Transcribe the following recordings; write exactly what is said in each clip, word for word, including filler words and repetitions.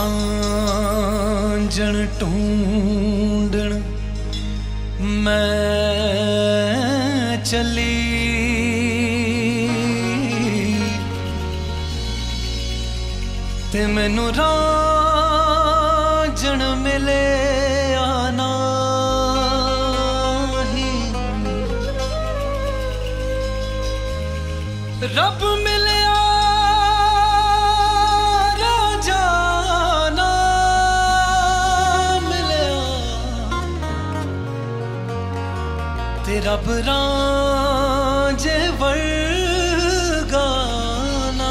रांझण ढूंढण मैं चली ते मैनू रांझण मिले आना ही रब मिले रब रांझे वर्गाना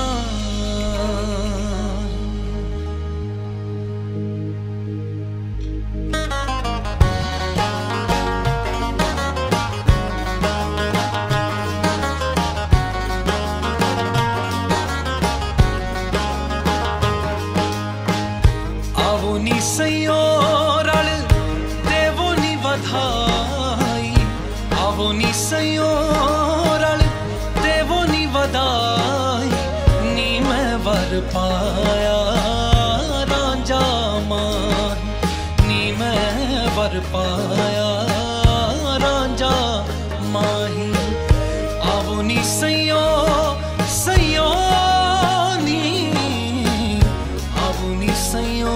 आवो नी सैयो रल देवो नी वधाई आवो नी सैयो रल देवो नी वधाई नी मैं वर पाया रांझा माही नी मैं वर पाया रांझा माही आवो नी सैयो सैयो नी आवो नी सैयो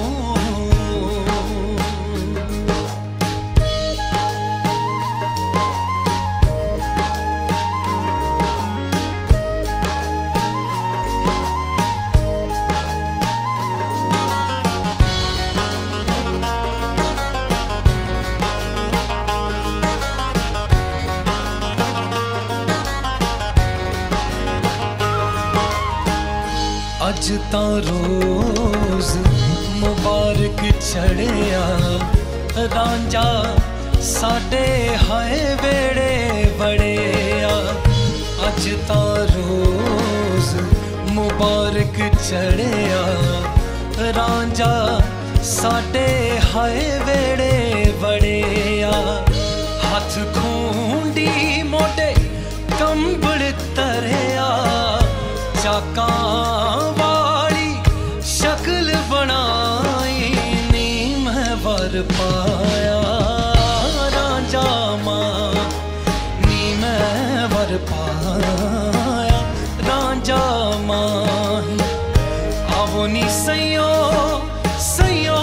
अज तां रोज मुबारक चढ़िया रांझा साडे हाय वेड़े बड़िया अज तां रोज मुबारक चढ़िया रांझा साडे हाय वेड़े बड़िया हथ खूंडी मोटे कंबल तरिया चाका वाली शक्ल बनाई नी मैं वर पाया रांझा मां नी मैं वर पाया रांझा माही आवो नी सैयो सैयो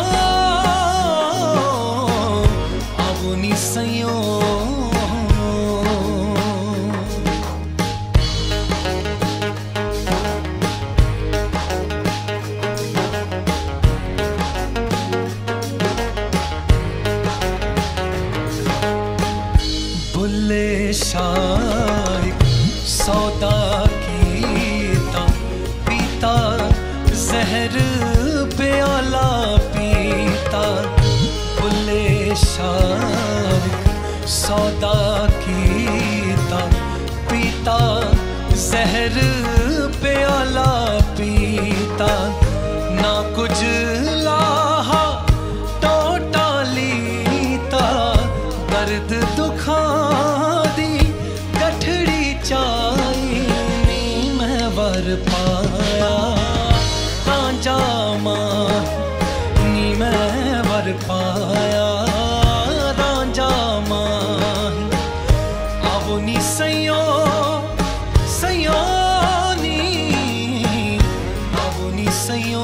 आवो नी सैयो शाइक सौदा कीता पीता जहर प्याला पीता बुले शाइक सौदा कीता पीता जहर प्याला पीता ना कुछ लाहा टोटा लीता दर्द दुखा वर पाया रांझा माही नी मैं वर पाया रांझा माही आवो नी सैयो सैयो नी आवो नी सैयो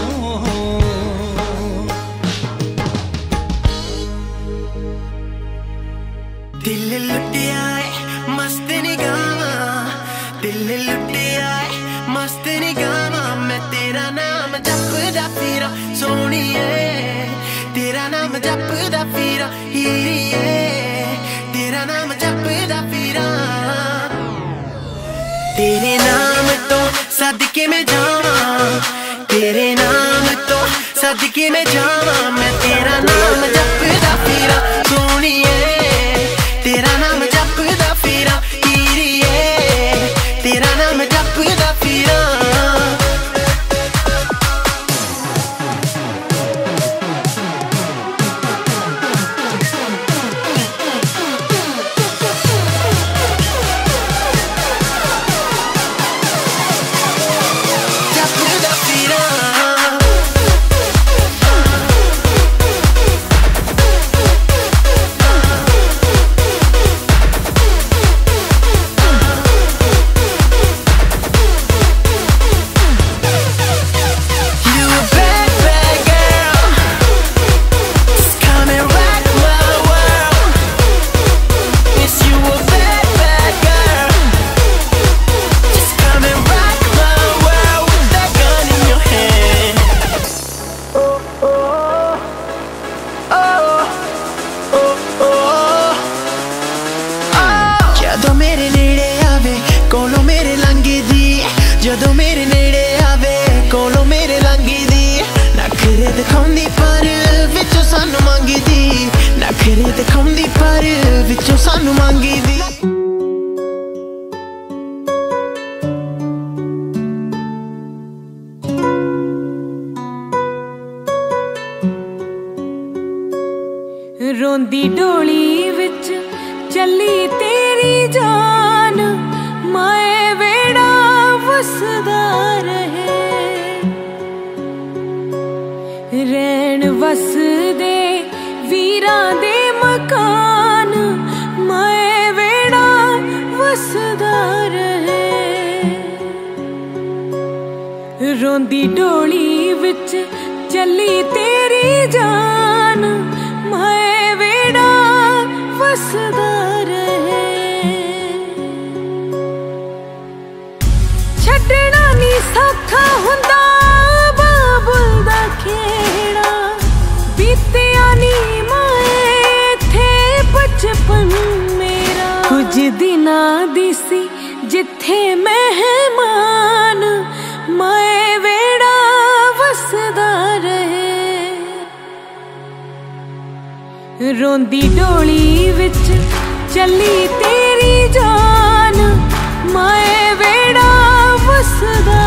दिल लुटिया मस्त निगाह दिल लुटिया मस्त निगाह मैं तेरा नाम जपदा फिरा सोहणिए तेरा नाम जपदा फिरा हीरिए तेरा नाम जपदा फिरा तेरे नाम तो सदके में जावां तेरे नाम तो सदके में जावां मैं तेरा नाम जपदा फिरा सोहणिए तेरा नाम जपदा फिरा हीरिए तेरा नाम जपदा फिरा प्यार विचों सानू मंगी दी। रोंदी डोली विच चली तेरी जान, माए वेड़ा वसदा रहे। रैन वसदे वीरां दे मकान, माए वेड़ा वसदा रहे। रोंदी डोली विच चली तेरी जान, माए वेड़ा वसदा रहे। छड्डना नी सौखा हुंदा बाबुल दा खेड़ा, बीतिया नी माए थे बचपन मेरा। कुछ दिनां दी सी जिथे मेहमान, माए वेड़ा वसदा रहे। रोंदी डोली विच चली तेरी जान, माए वेड़ा वसदा